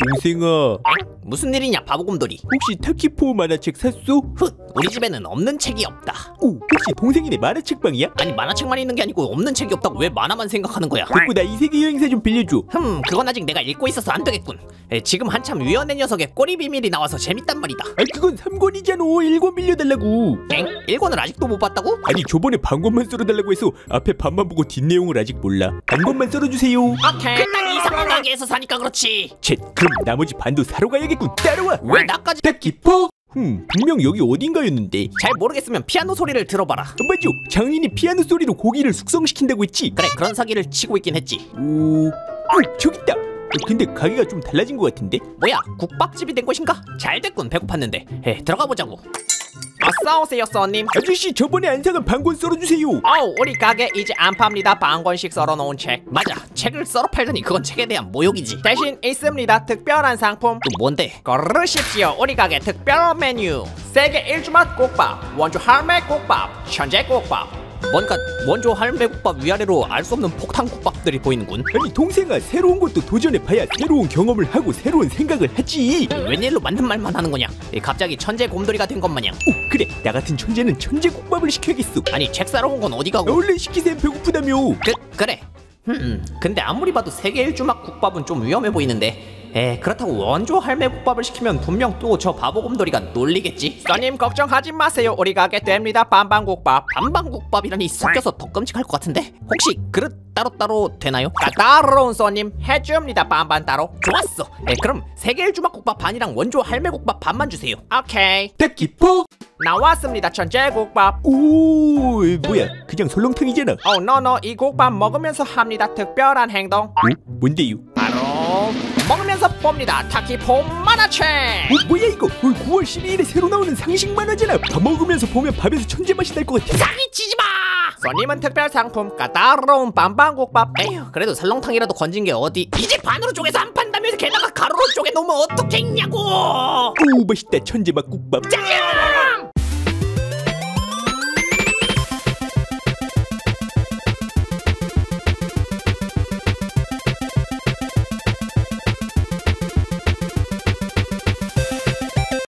동생아, 무슨 일이냐 바보곰돌이. 혹시 타키포 만화책 샀어? 훗, 우리 집에는 없는 책이 없다. 오, 혹시 동생이네 만화책방이야? 아니 만화책만 있는 게 아니고 없는 책이 없다고 왜 만화만 생각하는 거야? 됐고 나 이 세계 여행사 좀 빌려줘. 그건 아직 내가 읽고 있어서 안 되겠군. 지금 한참 위원회 녀석의 꼬리 비밀이 나와서 재밌단 말이다. 아니 그건 3권이잖아. 1권 빌려달라고. 1권을 아직도 못 봤다고? 아니 저번에 반권만 썰어달라고 해서 앞에 반만 보고 뒷내용을 아직 몰라. 반권만 썰어주세요. 오케이. 난 이상한 가게에서 사니까 그렇지. 쳇, 그럼 나머지 반도 사러 가야겠군. 따라와. 왜 나까지? 타키포? 분명 여기 어딘가였는데. 잘 모르겠으면 피아노 소리를 들어봐라. 맞죠? 장인이 피아노 소리로 고기를 숙성시킨다고 했지? 그래 그런 사기를 치고 있긴 했지. 오, 저기 있다. 근데 가게가 좀 달라진 것 같은데? 뭐야 국밥집이 된 것인가? 잘 됐군 배고팠는데. 들어가 보자고. 어서 오세요 손님. 아저씨 저번에 안 사간 반권 썰어주세요. 우리 가게 이제 안 팝니다. 반 권씩 썰어놓은 책. 맞아 책을 썰어 팔더니 그건 책에 대한 모욕이지. 대신 있습니다 특별한 상품. 또 뭔데? 고르십시오. 우리 가게 특별 메뉴 세계 1주맛 국밥, 원조 할매 국밥, 천재 국밥. 뭔가 원조 할매 국밥 위아래로 알 수 없는 폭탄 국밥들이 보이는군. 아니 동생아, 새로운 것도 도전해봐야 새로운 경험을 하고 새로운 생각을 하지. 웬일로 맞는 말만 하는 거냐? 갑자기 천재 곰돌이가 된 것 마냥. 오, 그래 나 같은 천재는 천재국밥을 시켜야겠어. 아니 책 사러 온 건 어디 가고? 얼른 시키셈. 배고프다며. 그래. 근데 아무리 봐도 세계 1주맛 국밥은 좀 위험해 보이는데. 그렇다고 원조 할매 국밥을 시키면 분명 또 저 바보곰돌이가 놀리겠지. 손님 걱정하지 마세요. 우리 가게 됩니다. 반반국밥. 반반국밥이라니 섞여서 더 끔찍할 것 같은데. 혹시 그릇 따로따로 되나요? 따로운 손님 해줍니다. 반반 따로. 좋았어. 그럼 세계 1주맛 국밥 반이랑 원조 할매 국밥 반만 주세요. 오케이. 타키포 나왔습니다. 천재국밥. 오, 뭐야 그냥 설렁탕이잖아. 노 이 국밥 먹으면서 합니다. 특별한 행동. 뭔데요? 바로 먹으면서 봅니다. 타키포 만화책. 뭐야 이거? 9월 12일에 새로 나오는 상식 만화잖아. 밥 먹으면서 보면 밥에서 천재 맛이 날 것 같아. 사기치지 마. 손님은 특별 상품 까다로운 반반국밥. 에휴 그래도 설렁탕이라도 건진 게 어디. 이제 반으로 쪼개서 안 판다면서 게다가 가로로 쪼개 놓으면 어떻겠냐고. 오, 맛있다. 천재 맛 국밥. 짜잔.